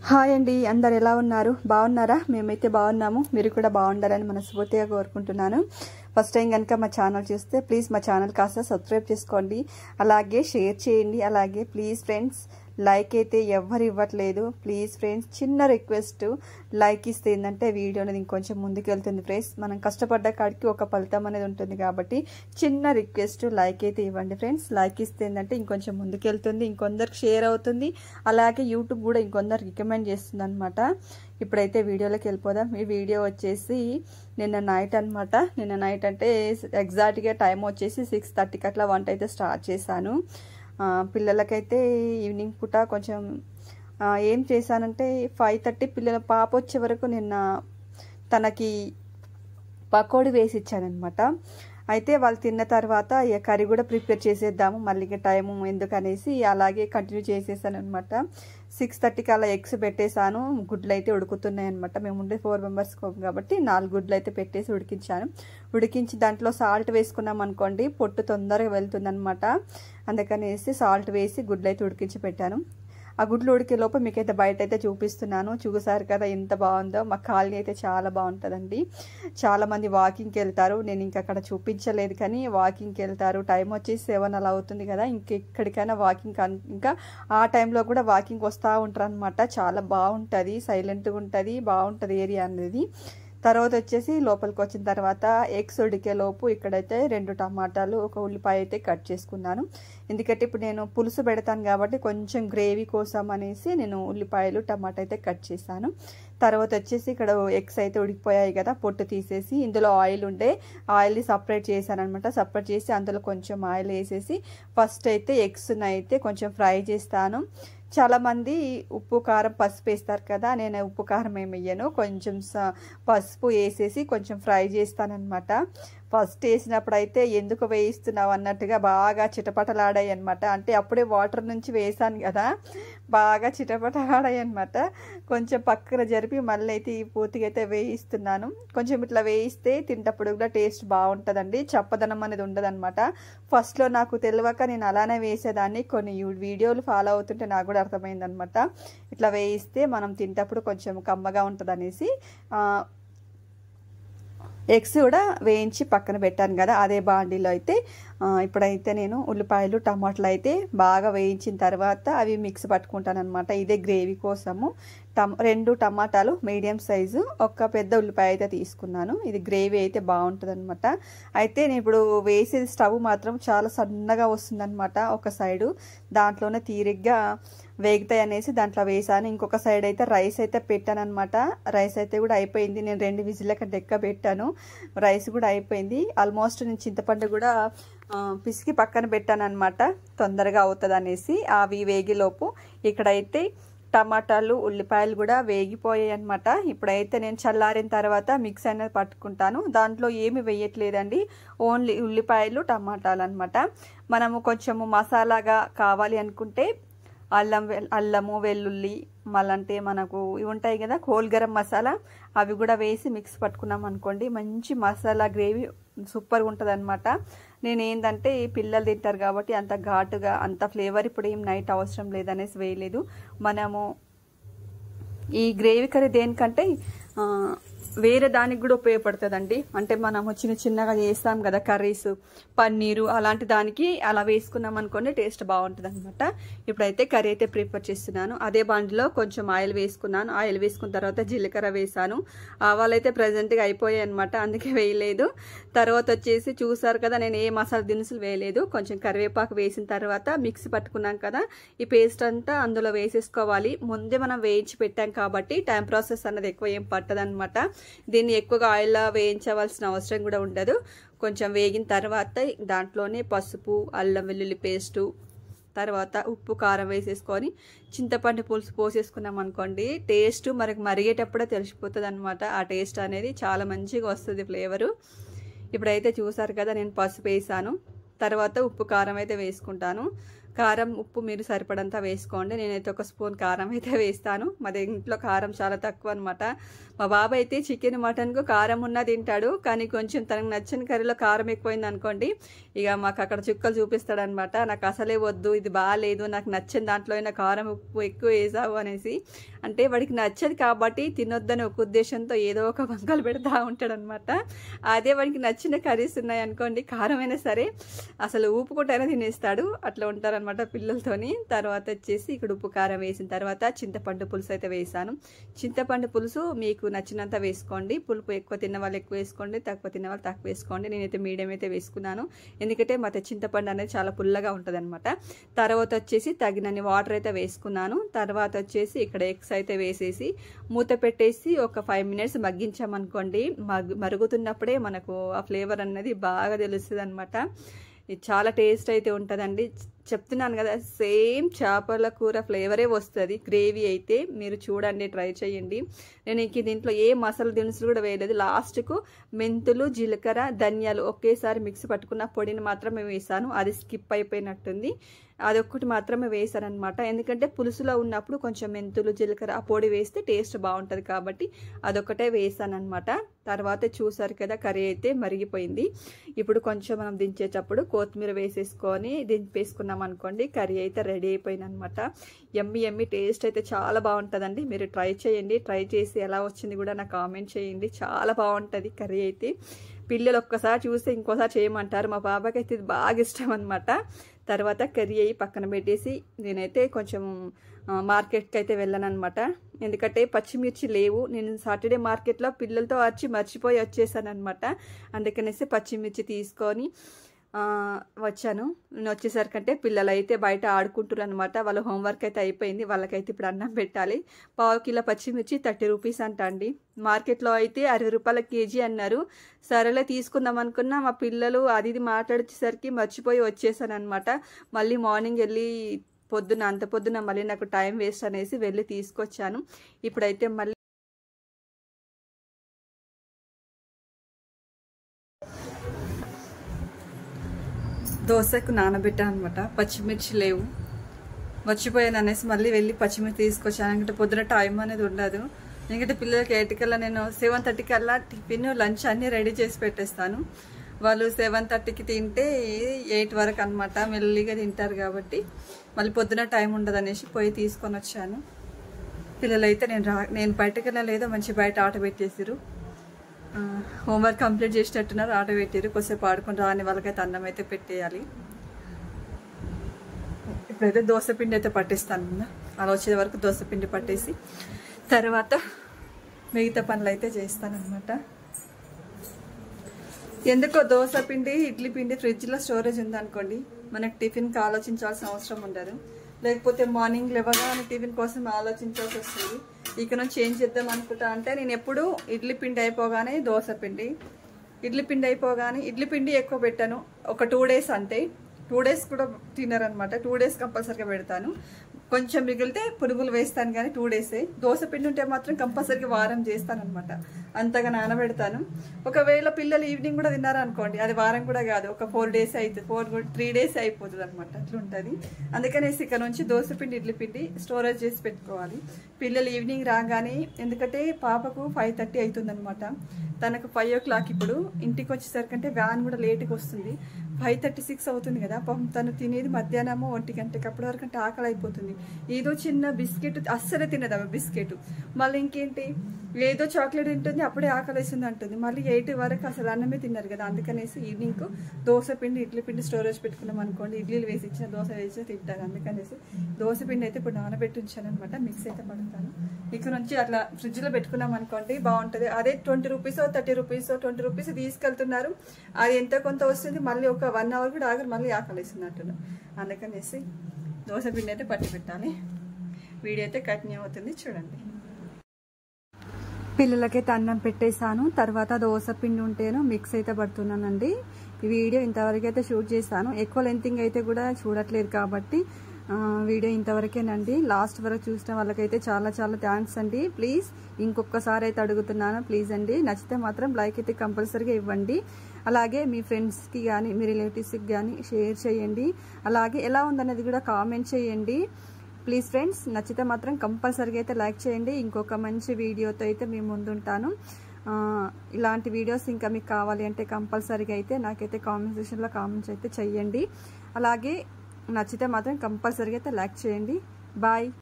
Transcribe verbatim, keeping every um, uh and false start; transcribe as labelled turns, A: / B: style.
A: Hi అండి, అందరు ఎలా ఉన్నారు? బాగున్నారా? మేమైతే బాగున్నాము. మీరు కూడా బాగుండాలని మనస్ఫూర్తిగా కోరుకుంటున్నాను. ఫస్ట్ టైం కనుక మా ఛానల్ చూస్తే ప్లీజ్ మా ఛానల్ కాస్త సబ్స్క్రైబ్ చేసుకోండి, అలాగే షేర్ చేయండి. అలాగే ప్లీజ్ ఫ్రెండ్స్ లైక్ అయితే ఎవరు ఇవ్వట్లేదు. ప్లీజ్ ఫ్రెండ్స్ చిన్న రిక్వెస్ట్, లైక్ ఇస్తే ఏంటంటే వీడియో అనేది ఇంకొంచెం ముందుకు వెళ్తుంది ఫ్రెండ్స్. మనం కష్టపడ్డ కాడికి ఒక ఫలితం అనేది ఉంటుంది కాబట్టి చిన్న రిక్వెస్ట్, లైక్ అయితే ఇవ్వండి ఫ్రెండ్స్. లైక్ ఇస్తే ఏంటంటే ఇంకొంచెం ముందుకు వెళ్తుంది, ఇంకొందరికి షేర్ అవుతుంది, అలాగే యూట్యూబ్ కూడా ఇంకొందరికి రికమెండ్ చేస్తుంది అనమాట. ఇప్పుడైతే వీడియోలోకి వెళ్ళిపోదాం. ఈ వీడియో వచ్చేసి నిన్న నైట్ అనమాట. నిన్న నైట్ అంటే ఎగ్జాక్ట్గా టైం వచ్చేసి సిక్స్ థర్టీకి అట్లా వంట అయితే స్టార్ట్ చేశాను. పిల్లలకైతే ఈవినింగ్ పూట కొంచెం ఏం చేశానంటే ఫైవ్ థర్టీ పిల్లల పాప వచ్చే వరకు నిన్న తనకి పకోడీ వేసి ఇచ్చానమాట. అయితే వాళ్ళు తిన్న తర్వాత ఇక కర్రీ కూడా ప్రిపేర్ చేసేద్దాము, మళ్ళీ టైము ఎందుకనేసి అలాగే కంటిన్యూ చేసేసాను అనమాట. సిక్స్ థర్టీకి అలా ఎగ్స్ పెట్టేశాను. గుడ్లు అయితే ఉడుకుతున్నాయి అనమాట. మేము ఉండే ఫోర్ మెంబర్స్ కాబట్టి నాలుగు గుడ్లు అయితే పెట్టేసి ఉడికించాను. ఉడికించి దాంట్లో సాల్ట్ వేసుకున్నాం అనుకోండి, పొట్టు తొందరగా వెళ్తుంది అనమాట. అందుకనేసి సాల్ట్ వేసి గుడ్లు అయితే ఉడికించి పెట్టాను. ఆ గుడ్లు ఉడికే లోపు మీకైతే బయట అయితే చూపిస్తున్నాను. చూసారు కదా ఎంత బాగుందో. మా కాలనీ అయితే చాలా బాగుంటుందండి. చాలామంది వాకింగ్కి వెళ్తారు. నేను ఇంకా అక్కడ చూపించలేదు కానీ వాకింగ్కి వెళ్తారు. టైం వచ్చి సెవెన్ అలా అవుతుంది కదా, ఇంకెక్కడికైనా వాకింగ్ ఇంకా ఆ టైంలో కూడా వాకింగ్ వస్తూ ఉంటారు అనమాట. చాలా బాగుంటుంది, సైలెంట్గా ఉంటుంది, బాగుంటుంది ఏరియా అనేది. తర్వాత వచ్చేసి లోపలికి వచ్చిన తర్వాత ఎగ్స్ ఉడికే లోపు ఇక్కడైతే రెండు టమాటాలు, ఒక ఉల్లిపాయ అయితే కట్ చేసుకున్నాను. ఎందుకంటే ఇప్పుడు నేను పులుసు పెడతాను కాబట్టి కొంచెం గ్రేవీ కోసం అనేసి నేను ఉల్లిపాయలు టమాటా అయితే కట్ చేశాను. తర్వాత వచ్చేసి ఇక్కడ ఎగ్స్ అయితే ఉడికిపోయాయి కదా, పొట్టు తీసేసి ఇందులో ఆయిల్ ఉండే ఆయిల్ని సపరేట్ చేశాను అనమాట. సపరేట్ చేసి అందులో కొంచెం ఆయిల్ వేసేసి ఫస్ట్ అయితే ఎగ్స్ని అయితే కొంచెం ఫ్రై చేస్తాను. చాలామంది ఉప్పు కారం పసుపు వేస్తారు కదా, నేను ఉప్పు కారం ఏమి వేయను. కొంచెం పసుపు వేసేసి కొంచెం ఫ్రై చేస్తానన్నమాట. ఫస్ట్ వేసినప్పుడు అయితే ఎందుకు వేయిస్తున్నావు అన్నట్టుగా బాగా చిటపటలాడాయి అనమాట. అంటే అప్పుడే వాటర్ నుంచి వేసాను కదా, బాగా చిటపటలాడాయి అనమాట. కొంచెం పక్కన జరిపి మళ్ళీ అయితే ఈ పూర్తిగా అయితే వేయిస్తున్నాను. కొంచెం ఇట్లా వేయిస్తే తింటప్పుడు కూడా టేస్ట్ బాగుంటుందండి, చప్పదనం అనేది ఉండదన్నమాట. ఫస్ట్లో నాకు తెలియక నేను అలానే వేసేదాన్ని. కొన్ని వీడియోలు ఫాలో అవుతుంటే నాకు కూడా అర్థమైందనమాట. ఇట్లా వేయిస్తే మనం తింటప్పుడు కొంచెం కమ్మగా ఉంటుంది అనేసి ఎగ్స్ కూడా వేయించి పక్కన పెట్టాను కదా. అదే బాండీలో అయితే ఇప్పుడైతే నేను ఉల్లిపాయలు టమాటాలు అయితే బాగా వేయించిన తర్వాత అవి మిక్స్ పట్టుకుంటాను అనమాట. ఇదే గ్రేవీ కోసము టమ రెండు టమాటాలు మీడియం సైజు, ఒక పెద్ద ఉల్లిపాయ అయితే తీసుకున్నాను. ఇది గ్రేవీ అయితే బాగుంటుంది అనమాట. అయితే నేను ఇప్పుడు వేసేది స్టవ్ మాత్రం చాలా సన్నగా వస్తుంది అనమాట. ఒక సైడు దాంట్లోనే తీరిగ్గా వేగుతాయి అనేసి దాంట్లో వేసాను. ఇంకొక సైడ్ అయితే రైస్ అయితే పెట్టాను అనమాట. రైస్ అయితే కూడా అయిపోయింది. నేను రెండు విజిల్ల కంటే ఎక్కువ పెట్టాను. రైస్ కూడా అయిపోయింది ఆల్మోస్ట్. నేను చింతపండు కూడా పిసికి పక్కన పెట్టాను అనమాట, తొందరగా అవుతుంది అనేసి. అవి వేగిలోపు ఇక్కడైతే టమాటాలు ఉల్లిపాయలు కూడా వేగిపోయాయి అనమాట. ఇప్పుడైతే నేను చల్లారిన తర్వాత మిక్స్ అనేది పట్టుకుంటాను. దాంట్లో ఏమి వేయట్లేదండి, ఓన్లీ ఉల్లిపాయలు టమాటాలు అనమాట. మనము కొంచెము మసాలాగా కావాలి అనుకుంటే అల్లం అల్లము వెల్లుల్లి మళ్ళంటే మనకు ఇవి ఉంటాయి కదా హోల్ గరం మసాలా, అవి కూడా వేసి మిక్స్ పట్టుకున్నాం అనుకోండి, మంచి మసాలా గ్రేవీ సూపర్గా ఉంటుంది అనమాట. నేను ఏంటంటే పిల్లలు తింటారు కాబట్టి అంత ఘాటుగా అంత ఫ్లేవర్ ఇప్పుడు ఏం నైట్ అవసరం లేదనేసి వేయలేదు. మనము ఈ గ్రేవీ కర్రీ దేనికంటే వేరే దానికి కూడా ఉపయోగపడుతుందండి. అంటే మనము చిన్న చిన్నగా చేస్తాం కదా కర్రీస్, పన్నీరు అలాంటి దానికి అలా వేసుకున్నాం అనుకోండి టేస్ట్ బాగుంటుంది అనమాట. ఇప్పుడైతే కర్రీ అయితే ప్రిపేర్ చేస్తున్నాను. అదే బండిలో కొంచెం ఆయిల్ వేసుకున్నాను. ఆయిల్ వేసుకున్న తర్వాత జీలకర్ర వేసాను. ఆవాలు అయితే ప్రజెంట్గా అయిపోయాయి అనమాట, అందుకే వేయలేదు. తర్వాత వచ్చేసి చూసారు కదా నేను ఏ మసాలా దినుసులు వేయలేదు. కొంచెం కరివేపాకు వేసిన తర్వాత మిక్సీ పట్టుకున్నాం కదా, ఈ పేస్ట్ అంతా అందులో వేసేసుకోవాలి. ముందే మనం వేయించి పెట్టాం కాబట్టి టైం ప్రాసెస్ అన్నది ఎక్కువ ఏం పట్టదనమాట. దీన్ని ఎక్కువగా ఆయిల్లో వేయించవలసిన అవసరం కూడా ఉండదు. కొంచెం వేగిన తర్వాత దాంట్లోనే పసుపు అల్లం వెల్లుల్లి పేస్టు తర్వాత ఉప్పు కారం వేసేసుకొని చింతపండు పులుసు పోసేసుకున్నాం అనుకోండి, టేస్ట్ మనకు మరిగేటప్పుడే తెలిసిపోతుంది అనమాట. ఆ టేస్ట్ అనేది చాలా మంచిగా వస్తుంది ఫ్లేవరు. ఇప్పుడైతే చూసారు కదా నేను పసుపు వేసాను, తర్వాత ఉప్పు కారం అయితే వేసుకుంటాను. కారం ఉప్పు మీరు సరిపడంతా వేసుకోండి. నేనైతే ఒక స్పూన్ కారం అయితే వేస్తాను. మా ఇంట్లో కారం చాలా తక్కువ అనమాట. మా బాబు అయితే చికెన్ మటన్కు కారం ఉన్నా తింటాడు, కానీ కొంచెం తనకు నచ్చిన కర్రీలో కారం ఎక్కువైంది అనుకోండి ఇక మాకు అక్కడ చుక్కలు చూపిస్తాడనమాట. నాకు అసలే వద్దు, ఇది బాగాలేదు, నాకు నచ్చిన దాంట్లో అయినా కారం ఉప్పు ఎక్కువ వేసావు అనేసి. అంటే వాడికి నచ్చదు కాబట్టి తినొద్దని ఒక ఉద్దేశంతో ఏదో ఒక వంకలు పెడతా ఉంటాడు అనమాట. అదే వాడికి నచ్చిన కర్రీస్ ఉన్నాయి అనుకోండి, కారమైనా సరే అసలు ఉప్పు కొట్టైనా తినేస్తాడు. అట్లా ఉంటారనమాట పిల్లలతోని. తర్వాత వచ్చేసి ఇక్కడ ఉప్పు కారం వేసిన తర్వాత చింతపండు పులుసు అయితే వేసాను. చింతపండు పులుసు మీకు నచ్చినంత వేసుకోండి. పులుపు ఎక్కువ తిన్న వాళ్ళు ఎక్కువ వేసుకోండి, తక్కువ తిన్న వాళ్ళు తక్కువ వేసుకోండి. నేనైతే మీడియం అయితే వేసుకున్నాను, ఎందుకంటే ಮತ್ತೆ చింతపండు అనేది చాలా పుల్లగా ఉంటుంది అనమాట. తర్వాత వచ్చేసి తగినన్ని వాటర్ అయితే వేసుకున్నాను. తర్వాత వచ్చేసి ఇక్కడ ఎగ్స్ అయితే వేసేసి మూత పెట్టేసి ఒక ఫైవ్ మినిట్స్ మగ్గించామనుకోండి, మగ్ మరుగుతున్నప్పుడే మనకు ఆ ఫ్లేవర్ అనేది బాగా తెలుస్తుంది అనమాట. ఇది చాలా టేస్ట్ అయితే ఉంటుందండి. చెప్తున్నాను కదా, సేమ్ చేపల కూర ఫ్లేవరే వస్తుంది గ్రేవీ అయితే. మీరు చూడండి, ట్రై చేయండి. నేను ఇంక దీంట్లో ఏ మసాలా దినుసులు కూడా వేయలేదు. లాస్ట్కు మెంతులు, జీలకర్ర, ధనియాలు ఒకేసారి మిక్సీ పట్టుకున్న పొడిని మాత్రమే వేసాను. అది స్కిప్ అయిపోయినట్టుంది. అదొక్కటి మాత్రమే వేసాను అనమాట. ఎందుకంటే పులుసులో ఉన్నప్పుడు కొంచెం మెంతులు, జీలకర్ర ఆ పొడి వేస్తే టేస్ట్ బాగుంటుంది కాబట్టి అదొకటే వేసాను అనమాట. తర్వాత చూసారు కదా, కర్రీ అయితే మరిగిపోయింది. ఇప్పుడు కొంచెం మనం దించేటప్పుడు కొత్తిమీర వేసేసుకొని దింపేసుకున్నాం అనుకోండి, కర్రీ అయితే రెడీ అయిపోయింది అనమాట. ఎమ్మి ఎమ్మి టేస్ట్ అయితే చాలా బాగుంటుందండి. మీరు ట్రై చేయండి. ట్రై చేసి ఎలా వచ్చింది కూడా నాకు కామెంట్ చేయండి. చాలా బాగుంటుంది కర్రీ అయితే. పిల్లలు ఒక్కసారి చూస్తే ఇంకోసారి చేయమంటారు. మా బాబాకి అయితే ఇది బాగా ఇష్టం అనమాట. తర్వాత కర్రీ అయ్యి పక్కన పెట్టేసి నేనైతే కొంచెం మార్కెట్కి అయితే వెళ్ళాను అనమాట. ఎందుకంటే పచ్చిమిర్చి లేవు. నేను సాటర్డే మార్కెట్లో పిల్లలతో వచ్చి మర్చిపోయి వచ్చేసాను అనమాట. అందుకనేసి పచ్చిమిర్చి తీసుకొని వచ్చాను. నేను వచ్చేసరికంటే పిల్లలు అయితే బయట ఆడుకుంటున్నారు అనమాట. వాళ్ళ హోంవర్క్ అయితే అయిపోయింది. వాళ్ళకైతే ఇప్పుడు అన్నం పెట్టాలి. పావు కిలో పచ్చిమిర్చి థర్టీ రూపీస్ అంట అండి. మార్కెట్లో అయితే అరవై రూపాయల కేజీ అన్నారు. సరేలే తీసుకుందాం అనుకున్నా, మా పిల్లలు అది ఇది మాట్లాడేసరికి మర్చిపోయి వచ్చేసాను అనమాట. మళ్ళీ మార్నింగ్ వెళ్ళి పొద్దున అంత పొద్దున మళ్ళీ నాకు టైం వేస్ట్ అనేసి వెళ్ళి తీసుకొచ్చాను. ఇప్పుడైతే మళ్ళీ దోశకు నానబెట్టాను అనమాట. పచ్చిమిర్చి లేవు, మర్చిపోయాను అనేసి మళ్ళీ వెళ్ళి పచ్చిమిర్చి తీసుకొచ్చాను. ఎందుకంటే పొద్దున టైం అనేది ఉండదు. ఎందుకంటే పిల్లలకి ఎయిట్ కల్లా నేను సెవెన్ థర్టీ కల్లా టిఫిన్, లంచ్ అన్నీ రెడీ చేసి పెట్టేస్తాను. వాళ్ళు సెవెన్ థర్టీకి తింటే ఎయిట్ వరకు అనమాట మెల్లిగా తింటారు కాబట్టి మళ్ళీ పొద్దున టైం ఉండదు అనేసి పోయి తీసుకొని వచ్చాను. పిల్లలైతే నేను రా నేను బయటకు వెళ్ళలేదో మంచి బయట ఆట పెట్టేసారు. హోంవర్క్ కంప్లీట్ చేసేటట్టున్నారు, ఆట పెట్టారు. కొద్దిసేపు ఆడుకుని రాని వాళ్ళకైతే అన్నం అయితే పెట్టేయాలి. ఇప్పుడైతే దోశపిండి అయితే పట్టిస్తాను కదా, అలా వచ్చే వరకు దోశపిండి పట్టేసి తర్వాత మిగతా పనులు అయితే చేస్తానన్నమాట. ఎందుకో దోశ పిండి, ఇడ్లీ పిండి ఫ్రిడ్జ్లో స్టోరేజ్ ఉందనుకోండి, మనకు టిఫిన్కి ఆలోచించాల్సిన అవసరం ఉండదు. లేకపోతే మార్నింగ్ లేవగానే టిఫిన్ కోసం ఆలోచించాల్సి వస్తుంది. ఇక నుంచి ఏం చేద్దాం అనుకుంటా అంటే, నేను ఎప్పుడు ఇడ్లీ పిండి అయిపోగానే దోశ పిండి, ఇడ్లీ పిండి అయిపోగానే ఇడ్లీ పిండి ఎక్కువ పెట్టాను. ఒక టూ డేస్ అంతే, టూ డేస్ కూడా తినరనమాట. టూ డేస్ కంపల్సరీగా పెడతాను. కొంచెం మిగిలితే పునుగులు వేస్తాను కానీ టూ డేసే. దోశ పిండి ఉంటే మాత్రం కంపల్సరీగా వారం చేస్తాను అనమాట. అంతగా నానబెడతాను. ఒకవేళ పిల్లలు ఈవినింగ్ కూడా తిన్నారనుకోండి, అది వారం కూడా కాదు, ఒక ఫోర్ డేస్ అవుతుంది, ఫోర్ త్రీ డేస్ అయిపోతుంది అనమాట. అట్లుంటుంది. అందుకనేసి ఇక్కడ నుంచి దోశ పిండి, ఇడ్లీ పిండి స్టోరేజ్ చేసి పెట్టుకోవాలి. పిల్లలు ఈవినింగ్ రాగానే, ఎందుకంటే పాపకు ఫైవ్ థర్టీ అవుతుంది అనమాట. తనకు ఫైవ్ ఓ క్లాక్ ఇప్పుడు ఇంటికి వచ్చేసరికంటే వ్యాన్ కూడా లేట్గా వస్తుంది. ఫైవ్ థర్టీ సిక్స్ అవుతుంది కదా. పాపం తను తినేది మధ్యాహ్నము ఒంటి గంటకి, అప్పటి వరకు అంటే ఆకలి అయిపోతుంది. ఏదో చిన్న బిస్కెట్ అస్సలే తినదు ఆమె బిస్కెట్. మళ్ళీ ఇంకేంటి, ఏదో చాక్లెట్ తింటుంది, అప్పుడే ఆకలి వేస్తుంది అంటుంది. మళ్ళీ ఎయిట్ వరకు అసలు అన్నమే తిన్నారు కదా. అందుకనేసి ఈవినింగ్ దోశ పిండి, ఇడ్లీ పిండి స్టోరేజ్ పెట్టుకున్నాం అనుకోండి, ఇడ్లీలు వేసి ఇచ్చిన దోశ వేసి తింటారు. అందుకనేసి దోశ పిండి అయితే ఇప్పుడు నానబెట్టి ఉంచాను అనమాట. మిక్స్ అయితే పడతాను. ఇక్కడ నుంచి అట్లా ఫ్రిడ్జ్లో పెట్టుకున్నాం అనుకోండి, బాగుంటుంది. అదే twenty rupees thirty rupees twenty rupees తీసుకెళ్తున్నారు. అది ఎంత కొంత వస్తుంది. మళ్ళీ ఒక వన్ అవర్ కూడా ఆగరు, మళ్ళీ ఆకలి వేస్తుంది అంటున్నారు. అందుకనేసి దోశ పిండి అయితే పట్టి పెట్టాలి. వీడియో అయితే కంటిన్యూ అవుతుంది, చూడండి. పిల్లలకైతే అన్నం పెట్టేశాను. తర్వాత దోశ పిండి ఉంటేను మిక్స్ అయితే పడుతున్నానండి. ఈ వీడియో ఇంతవరకు అయితే షూట్ చేశాను. ఎక్కువ లెంతింగ్ అయితే కూడా చూడట్లేదు కాబట్టి వీడియో ఇంతవరకేనండి. లాస్ట్ వరకు చూసిన వాళ్ళకైతే చాలా చాలా థ్యాంక్స్ అండి. ప్లీజ్ ఇంకొకసారి అయితే అడుగుతున్నాను, ప్లీజ్ అండి. నచ్చితే మాత్రం లైక్ అయితే కంపల్సరీగా ఇవ్వండి. అలాగే మీ ఫ్రెండ్స్కి కానీ మీ రిలేటివ్స్కి కానీ షేర్ చేయండి. అలాగే ఎలా ఉందనేది కూడా కామెంట్ చేయండి. ప్లీజ్ ఫ్రెండ్స్, నచ్చితే మాత్రం కంపల్సరీగా అయితే లైక్ చేయండి. ఇంకొక మంచి వీడియోతో అయితే మీ ముందుంటాను. ఇలాంటి వీడియోస్ ఇంకా మీకు కావాలి అంటే కంపల్సరీగా అయితే నాకైతే కామెంట్ సెక్షన్లో కామెంట్స్ అయితే చెయ్యండి. అలాగే నచ్చితే మాత్రం కంపల్సరీగా అయితే లైక్ చేయండి. బాయ్.